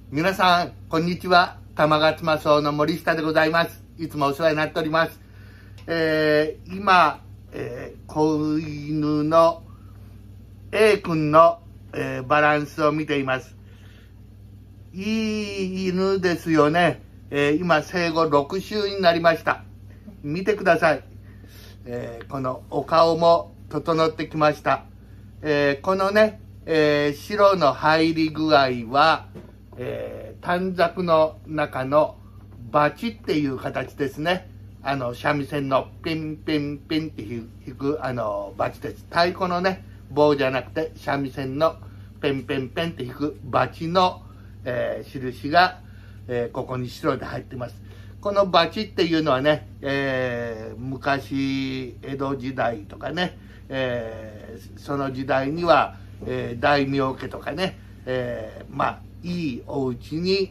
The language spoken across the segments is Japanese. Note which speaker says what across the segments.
Speaker 1: 皆さん、こんにちは。玉勝間荘の森下でございます。いつもお世話になっております。今、子犬の A 君の、バランスを見ています。いい犬ですよね。今、生後6週になりました。見てください。このお顔も整ってきました。このね、白の入り具合は、短冊の中のバチっていう形ですね。三味線のピンピンピンって弾くバチです。太鼓のね、棒じゃなくて三味線のペンペンペンって弾くバチの、印が、ここに白で入ってます。このバチっていうのはね、昔江戸時代とかね、その時代には、大名家とかね、いいお家に、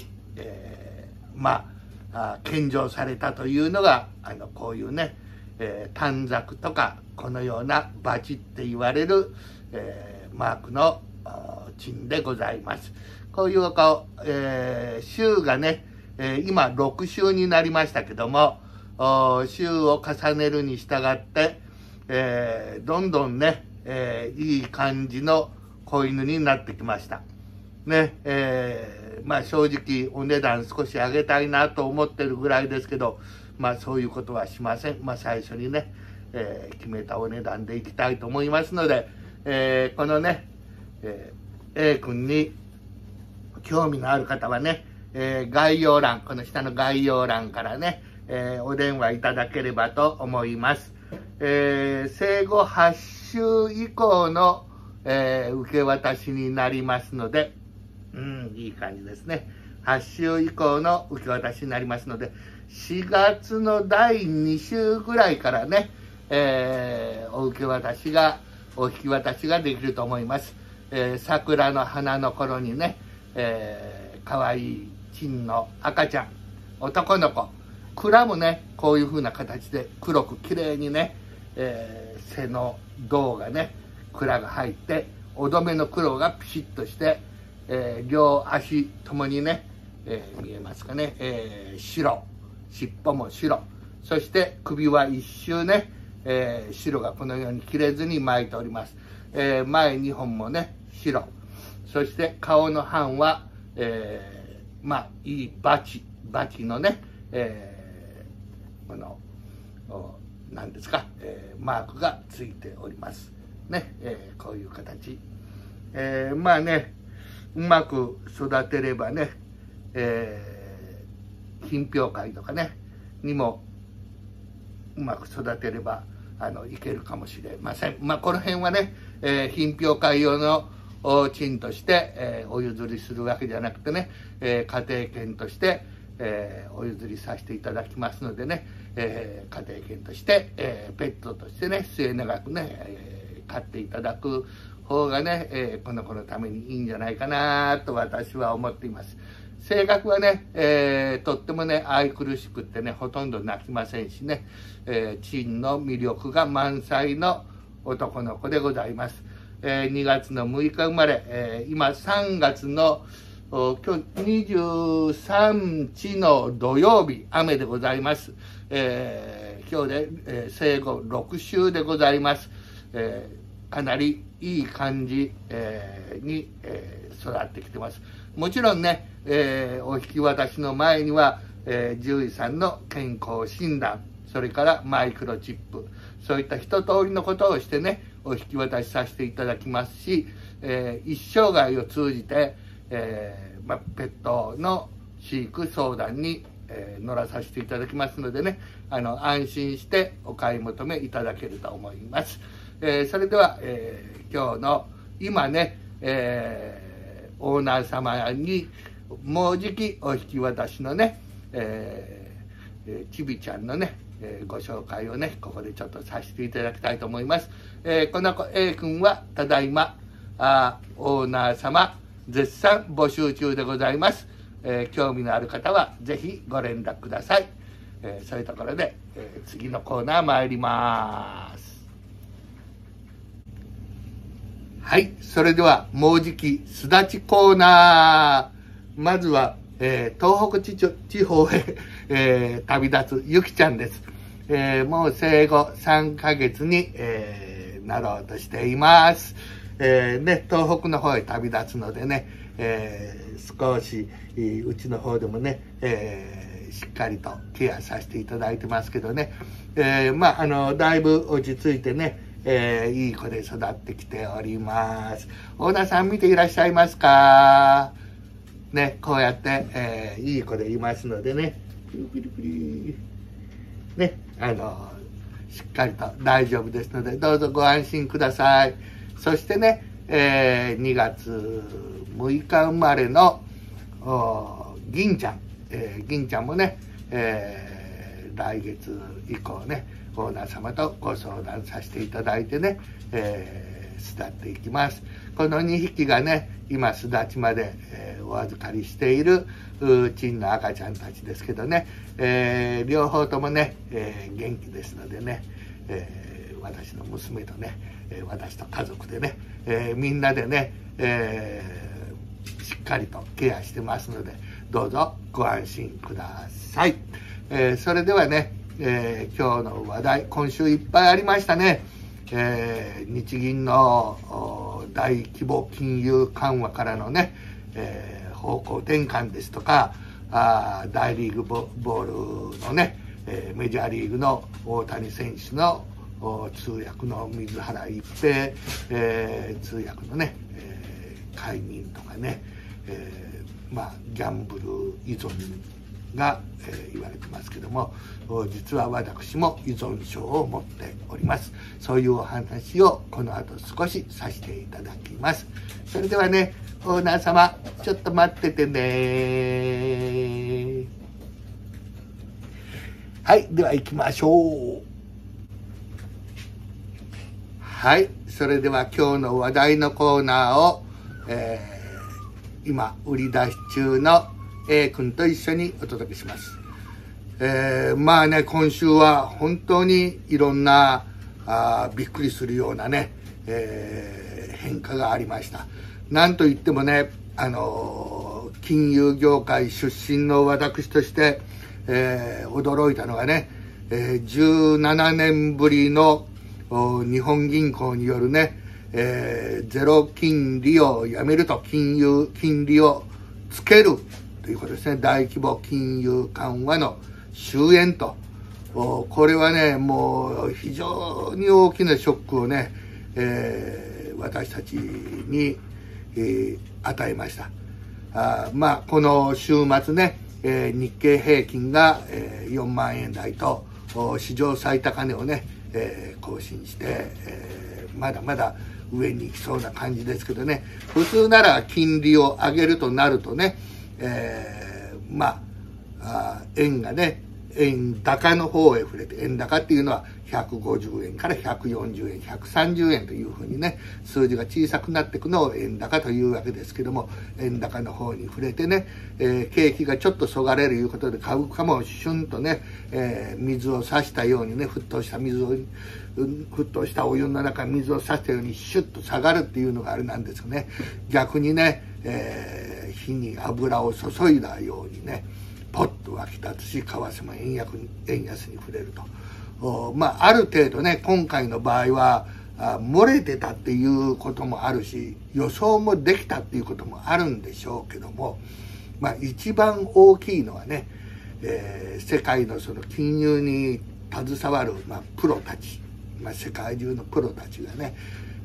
Speaker 1: 献上されたというのがこういうね、短冊とかこのようなバチって言われる、マークの鎮でございます。こういうお顔、週がね、今6週になりましたけども、週を重ねるに従って、どんどんね、いい感じの子犬になってきました。ね、正直お値段少し上げたいなと思ってるぐらいですけど、そういうことはしません。最初にね、決めたお値段でいきたいと思いますので、このね、A 君に興味のある方はね、概要欄、この下の概要欄からね、お電話いただければと思います。生後8週以降の、受け渡しになりますので、いい感じですね。8週以降の受け渡しになりますので、4月の第2週ぐらいからね、お引き渡しができると思います。桜の花の頃にね、かわいい金の赤ちゃん、男の子、蔵もね、こういう風な形で黒くきれいにね、背の胴がね、蔵が入って、おどめの黒がピシッとして、両足ともにね、見えますかね、白、尻尾も白、そして首は一周ね、白がこのように切れずに巻いております。前2本もね、白、そして顔の半は、いいバチのね、この何ですか、マークがついておりますね。こういう形、うまく育てればね、品評会とかねにもうまく育てればいけるかもしれません。この辺はね、品評会用の賃として、お譲りするわけじゃなくてね、家庭券として、お譲りさせていただきますのでね、家庭券として、ペットとしてね、末永くね、飼っていただく方がね、この子のためにいいんじゃないかなと私は思っています。性格はね、とってもね、愛くるしくってね、ほとんど泣きませんしね、珍の魅力が満載の男の子でございます。2月の6日生まれ、今3月の今日23日の土曜日、雨でございます。今日で、生後6週でございます。かなりいい感じ、に、育ってきてます。もちろんね、お引き渡しの前には、獣医さんの健康診断、それからマイクロチップ、そういった一通りのことをしてね、お引き渡しさせていただきますし、一生涯を通じて、ペットの飼育相談に、乗らさせていただきますのでね、安心してお買い求めいただけると思います。それでは、今日の今ね、オーナー様にもうじきお引き渡しのね、ちびちゃんのね、ご紹介をね、ここでちょっとさせていただきたいと思います。この子 A 君はただいまオーナー様絶賛募集中でございます。興味のある方はぜひご連絡ください。そういうところで、次のコーナー参ります。はい、それではもうじきすだちコーナーまずは、東北地方へ、旅立つゆきちゃんです。もう生後3ヶ月に、なろうとしています。東北の方へ旅立つのでね、少しうちの方でもね、しっかりとケアさせていただいてますけどね、だいぶ落ち着いてね、いい子で育ってきております。オーナーさん見ていらっしゃいますかね、こうやって、いい子でいますのでね、ピリピリね、しっかりと大丈夫ですので、どうぞご安心ください。そしてね、2月6日生まれの銀ちゃん、銀ちゃんもね、来月以降ね、オーナー様とご相談させていただいてね、巣立っていきます。この2匹がね、今巣立ちまで、お預かりしているチンの赤ちゃんたちですけどね、両方ともね、元気ですのでね、私の娘とね、私と家族でね、みんなでね、しっかりとケアしてますので、どうぞご安心ください。それではね、今日の話題、今週いっぱいありましたね。日銀の大規模金融緩和からのね、方向転換ですとか、大リーグボールのね、メジャーリーグの大谷選手の通訳の水原一平、通訳のね、解任とかね、ギャンブル依存が、言われてますけども、実は私も依存症を持っております。そういうお話をこの後少しさせていただきます。それではね、オーナー様ちょっと待っててね。はい、では行きましょう。はい、それでは今日の話題のコーナーを、今売り出し中の A 君と一緒にお届けします。今週は本当にいろんなびっくりするようなね、変化がありました。なんといってもね、金融業界出身の私として、驚いたのがね、17年ぶりの日本銀行によるね、ゼロ金利をやめると、金利をつけるということですね。大規模金融緩和の終焉と、これはね、もう非常に大きなショックをね、私たちに、与えました。この週末ね、日経平均が、4万円台と史上最高値をね、更新して、まだまだ上に行きそうな感じですけどね、普通なら金利を上げるとなるとね、円がね、円高の方へ触れて、円高っていうのは150円から140円、130円というふうにね、数字が小さくなっていくのを円高というわけですけども、円高の方に触れてね、景気がちょっとそがれるいうことで株価もシュンとね、水を差したようにね、沸騰したお湯の中に水を差したようにシュッと下がるっていうのがあれなんですよね。逆にね、火に油を注いだようにね、ポッと湧き立つし、為替も円安に触れると。ある程度ね、今回の場合は漏れてたっていうこともあるし、予想もできたっていうこともあるんでしょうけども、一番大きいのはね、世界のその金融に携わる、プロたち、世界中のプロたちがね、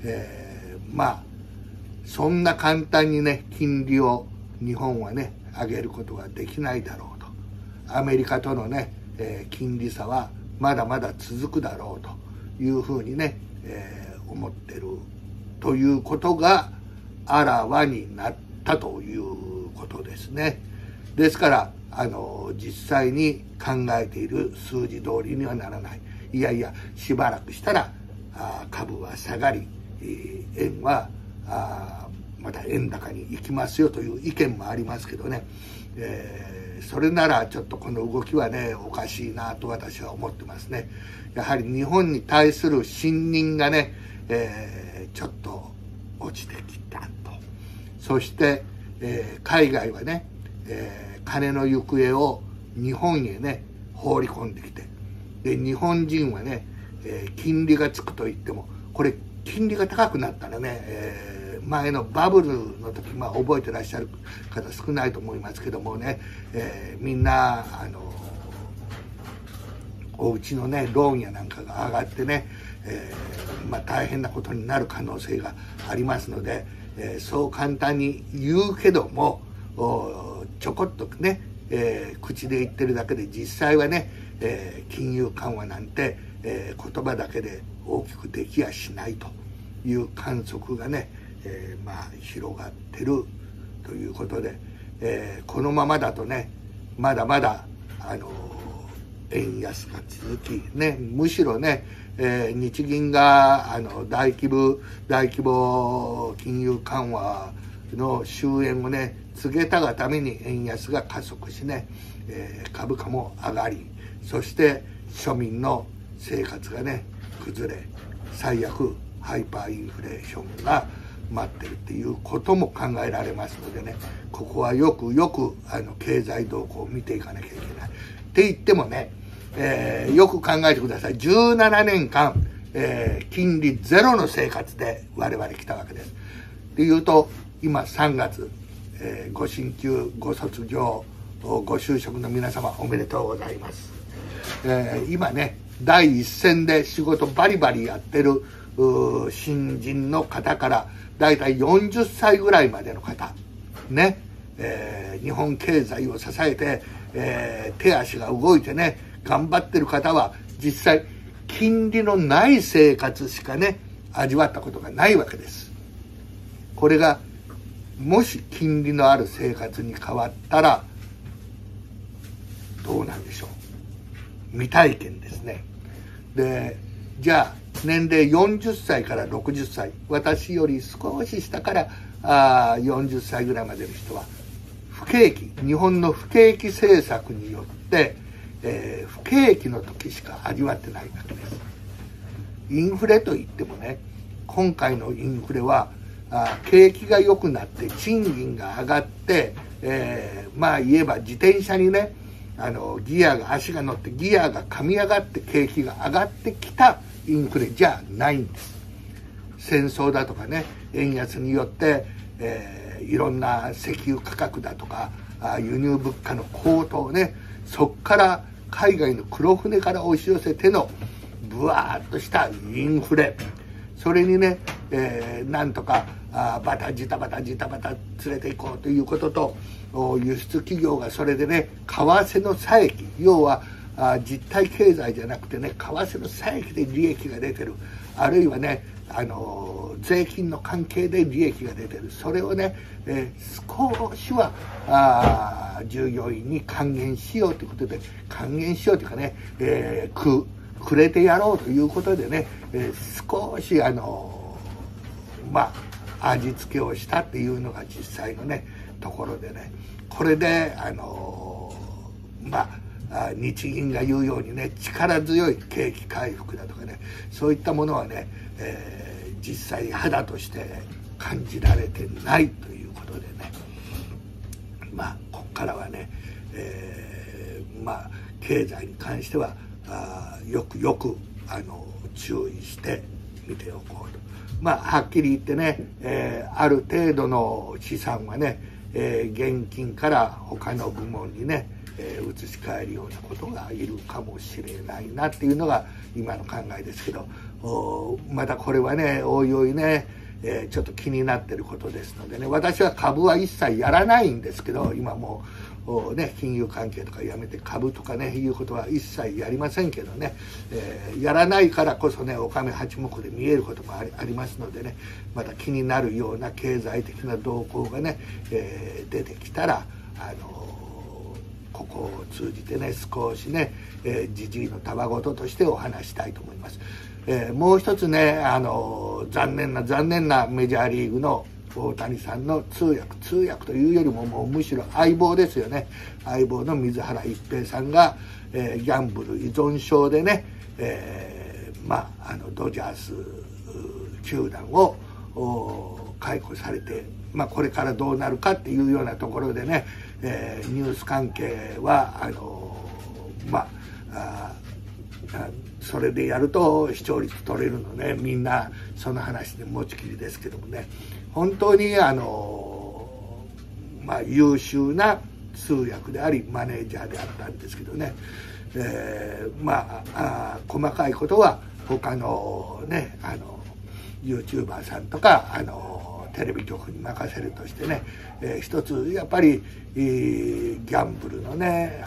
Speaker 1: そんな簡単にね、金利を日本はね、上げることができないだろうと。アメリカとのね、金利差はまだまだ続くだろうというふうにね、思ってるということがあらわになったということですね。ですから実際に考えている数字通りにはならない。いやいや、しばらくしたら株は下がり、円はまた円高に行きますよという意見もありますけどね、それならちょっとこの動きはね、おかしいなと私は思ってますね。やはり日本に対する信任がね、ちょっと落ちてきたと。そして、海外はね、 金の行方を日本へね放り込んできて、で日本人はね、金利がつくといっても、これ金利が高くなったらね、前のバブルの時、覚えてらっしゃる方少ないと思いますけどもね、みんなお家のねローンやなんかが上がってね、大変なことになる可能性がありますので、そう簡単に言うけどもちょこっとね、口で言ってるだけで、実際はね、金融緩和なんて、言葉だけで大きくできやしないという観測がね、広がってるということで、このままだとねまだまだ円安が続きね、むしろね、日銀が大規模金融緩和の終焉をね告げたがために円安が加速しね、株価も上がり、そして庶民の生活がね崩れ、最悪ハイパーインフレーションが待ってるっていうことも考えられますのでね、ここはよく経済動向を見ていかなきゃいけないって言ってもね、よく考えてください。17年間、金利ゼロの生活で我々来たわけです。でいうと今3月、ご進級ご卒業ご就職の皆様おめでとうございます。今ね第一線で仕事バリバリやってる新人の方からだいたい40歳ぐらいまでの方ね、日本経済を支えて、手足が動いてね頑張ってる方は実際金利のない生活しかね味わったことがないわけです。これがもし金利のある生活に変わったらどうなんでしょう。未体験ですね。でじゃあ年齢40歳から60歳、私より少し下から40歳ぐらいまでの人は不景気、日本の不景気政策によって、不景気の時しか味わってないわけです。インフレといってもね、今回のインフレは景気が良くなって賃金が上がって、言えば自転車にね足が乗ってギアが噛み上がって景気が上がってきたインフレじゃないんです。戦争だとかね円安によって、いろんな石油価格だとか輸入物価の高騰ね、そこから海外の黒船から押し寄せてのブワーッとしたインフレ、それにね、なんとかジタバタ連れていこうということと、輸出企業がそれでね為替の差益、要は実体経済じゃなくてね為替の差益で利益が出てる、あるいはね税金の関係で利益が出てる、それをね、少しは従業員に還元しようということで、還元しようというかね、くれてやろうということでね、少し味付けをしたっていうのが実際のねところでね、これで日銀が言うようにね力強い景気回復だとかね、そういったものはね、実際肌として感じられてないということでね、ここからはね、経済に関してはよく注意して見ておこうと。はっきり言ってね、ある程度の資産はね、現金から他の部門にね、移し替えるようなことがいるかもしれないなっていうのが今の考えですけど、またこれはねおいおいね、ちょっと気になってることですのでね、私は株は一切やらないんですけど、今もう金融関係とかやめて株とかねいうことは一切やりませんけどね、やらないからこそねお金八目で見えることもありますのでね、また気になるような経済的な動向がね、出てきたらここを通じてね少しねじじいのたわごととしてお話したいと思います。もう一つね残念なメジャーリーグの大谷さんの通訳というよりももうむしろ相棒ですよね。相棒の水原一平さんが、ギャンブル依存症でね、ドジャース球団を解雇されて、これからどうなるかっていうようなところでね、 ニュース関係はそれでやると視聴率取れるので、みんなその話で持ちきりですけどもね、本当に優秀な通訳でありマネージャーであったんですけどね、細かいことは他のねYouTuber さんとかテレビ局に任せるとしてね、一つやっぱりギャンブルのね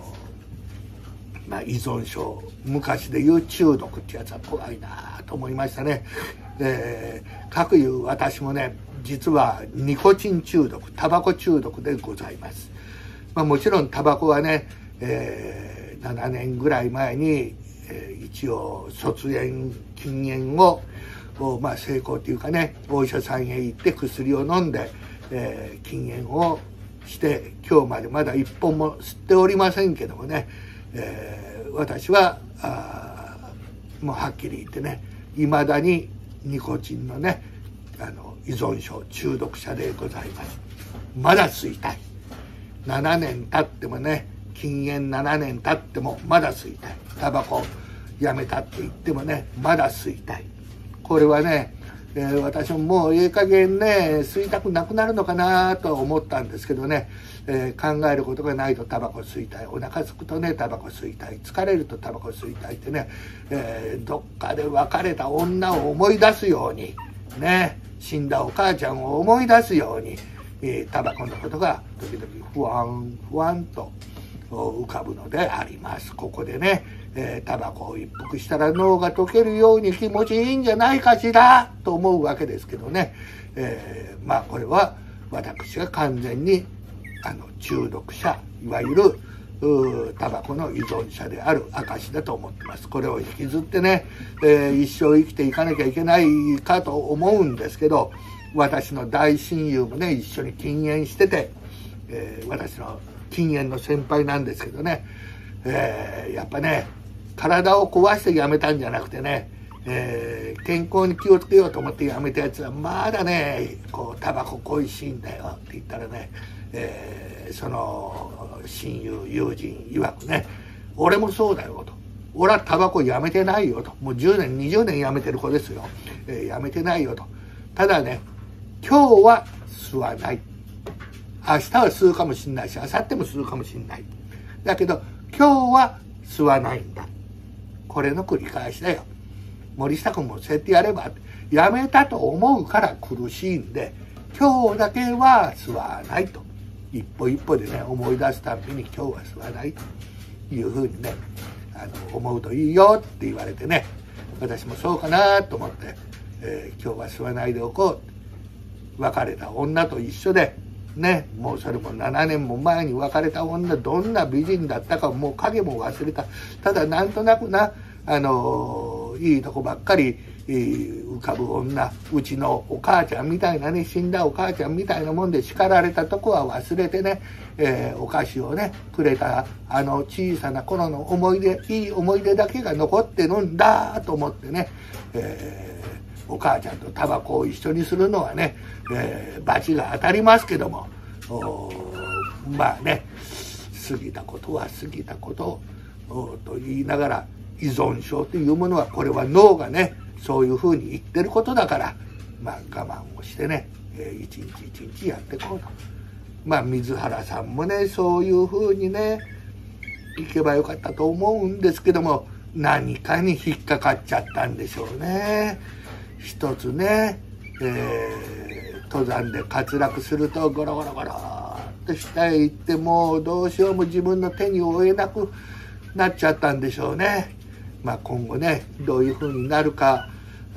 Speaker 1: 依存症、昔でいう中毒ってやつは怖いなと思いましたね。かくいう私もね、実はニコチン中毒、タバコ中毒でございます。もちろんタバコはね、7年ぐらい前に、一応卒炎禁煙を成功というかね、お医者さんへ行って薬を飲んで、禁煙をして今日までまだ一本も吸っておりませんけどもね、私はもうはっきり言ってね、いまだにニコチンのね依存症中毒者でございます。まだ吸いたい。7年経ってもね、禁煙7年経ってもまだ吸いたい。タバコやめたって言ってもね、まだ吸いたい。これはね、私ももうええ加減ね吸いたくなくなるのかなと思ったんですけどね、考えることがないとタバコ吸いたい、お腹すくとねタバコ吸いたい、疲れるとタバコ吸いたいってね、どっかで別れた女を思い出すようにね、死んだお母ちゃんを思い出すように、タバコのことが時々ふわんふわんと浮かぶのであります。ここでね、タバコを一服したら脳が溶けるように気持ちいいんじゃないかしらと思うわけですけどね、これは私が完全に中毒者、いわゆるタバコの依存者である証だと思ってます。これを引きずってね、一生生きていかなきゃいけないかと思うんですけど、私の大親友もね一緒に禁煙してて、私の禁煙の先輩なんですけどね、やっぱね体を壊してやめたんじゃなくてね、健康に気をつけようと思ってやめたやつはまだねタバコ恋しいんだよって言ったらね、その親友友人曰くね、俺もそうだよと、俺はタバコやめてないよと、もう10年20年やめてる子ですよ、やめてないよと、ただね今日は吸わない、明日は吸うかもしれないし明後日も吸うかもしれない、だけど今日は吸わないんだ、これの繰り返しだよ。森下君もそうやってやれば、やめたと思うから苦しいんで今日だけは吸わないと、一歩一歩でね思い出すたびに今日は吸わないというふうにね思うといいよって言われてね、私もそうかなと思って、今日は吸わないでおこう、別れた女と一緒でね、もうそれも7年も前に別れた女、どんな美人だったかもう影も忘れた。ただなんとなくいいとこばっかり浮かぶ女、うちのお母ちゃんみたいなね、死んだお母ちゃんみたいなもんで叱られたとこは忘れてね、お菓子をねくれた小さな頃の思い出、いい思い出だけが残ってるんだと思ってね、お母ちゃんとタバコを一緒にするのはね、罰が当たりますけども、過ぎたことは過ぎたことと言いながら、依存症というものはこれは脳がねそういうふうに言ってることだから、我慢をしてね、一日一日やっていこうと。水原さんもねそういうふうにね行けばよかったと思うんですけども、何かに引っかかっちゃったんでしょうね。一つね、登山で滑落するとゴロゴロゴロっと下へ行って、もうどうしようも自分の手に負えなくなっちゃったんでしょうね。今後ねどういうふうになるか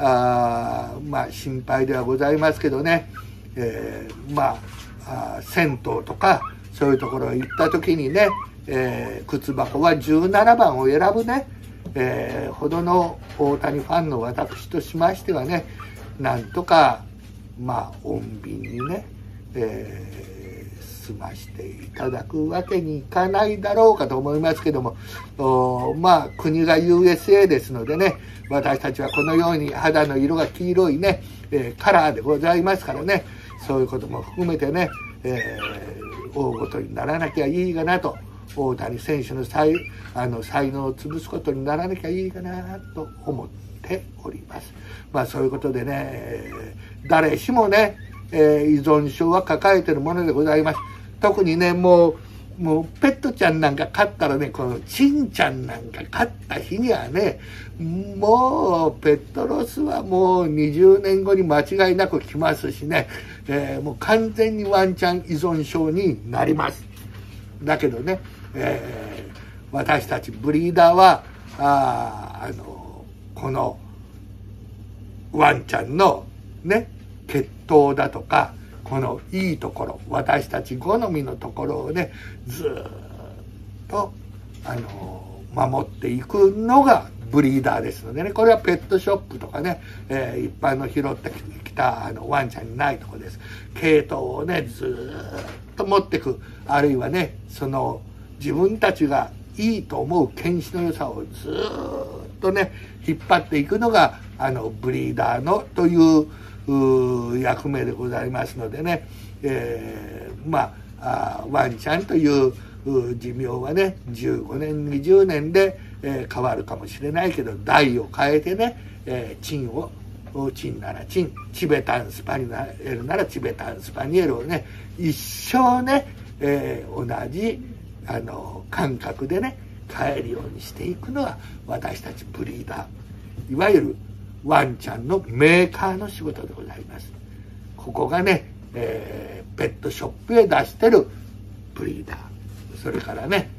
Speaker 1: 心配ではございますけどね、銭湯とかそういうところへ行った時にね、靴箱は17番を選ぶね、ほどの大谷ファンの私としましてはね、なんとか穏便にね、済ましていただくわけにいかないだろうかと思いますけども、国が USA ですのでね、私たちはこのように肌の色が黄色いね、カラーでございますからね、そういうことも含めてね、 大ごとにならなきゃいいかなと、大谷選手の才能を潰すことにならなきゃいいかなと思っております。そういうことでね、誰しもね、依存症は抱えているものでございます。特にね、もうペットちゃんなんか飼ったらね、このチンちゃんなんか飼った日にはね、もうペットロスはもう20年後に間違いなく来ますしね、もう完全にワンちゃん依存症になります。だけどね、私たちブリーダーはこのワンちゃんのね、血統だとか、このいいところ、私たち好みのところをね、ずっと守っていくのがブリーダーですのでね、これはペットショップとかね、一般の拾ってきたワンちゃんにないところです。系統をね、ずっと持っていく、あるいはね、その自分たちがいいと思う犬種の良さをずっとね、引っ張っていくのがブリーダーのという役目でございますのでね、ワンちゃんという寿命はね、15年20年で、変わるかもしれないけど、代を変えてね、チンならチン、チベタンスパニエルならチベタンスパニエルをね、一生ね、同じ感覚でね、変えるようにしていくのが私たちブリーダー、いわゆるワンちゃんのメーカーの仕事でございます。ここがね、ペットショップへ出してるブリーダー、それからね、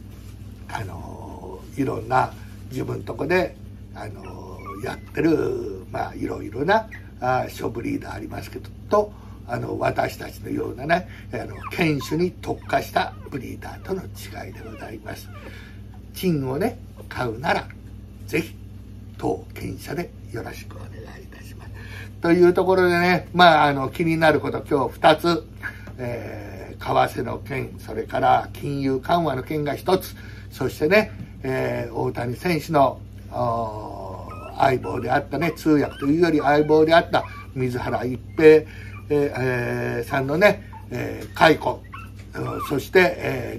Speaker 1: いろんな自分とこでやってるいろいろなショブリーダーありますけど、と私たちのようなね、犬種に特化したブリーダーとの違いでございます。チンをね、買うならぜひ当犬舎でよろしくお願いいたします。というところでね、気になること今日2つ、為替の件、それから金融緩和の件が1つ、そしてね、大谷選手の相棒であったね、通訳というより相棒であった水原一平、さんのね、解雇、そして、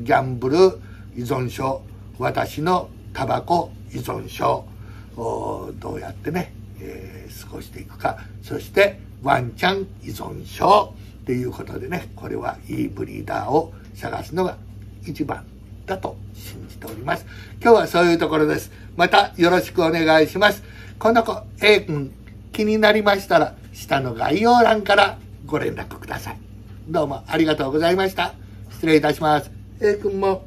Speaker 1: ギャンブル依存症、私のタバコ依存症、どうやってね、過ごしていくか、そしてワンちゃん依存症っていうことでね、これはいいブリーダーを探すのが一番だと信じております。今日はそういうところです。またよろしくお願いします。この子 A 君気になりましたら下の概要欄からご連絡ください。どうもありがとうございました。失礼いたします。A 君も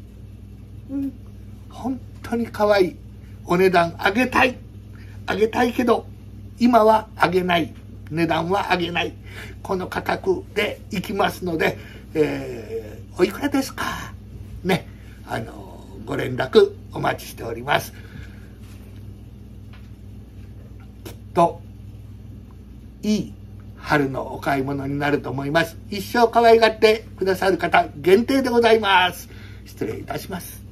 Speaker 1: 本当に可愛い。お値段上げたいけど今は上げない、値段は上げない、この価格でいきますので、おいくらですかね、ご連絡お待ちしております。きっといい春のお買い物になると思います。一生可愛がってくださる方限定でございます。失礼いたします。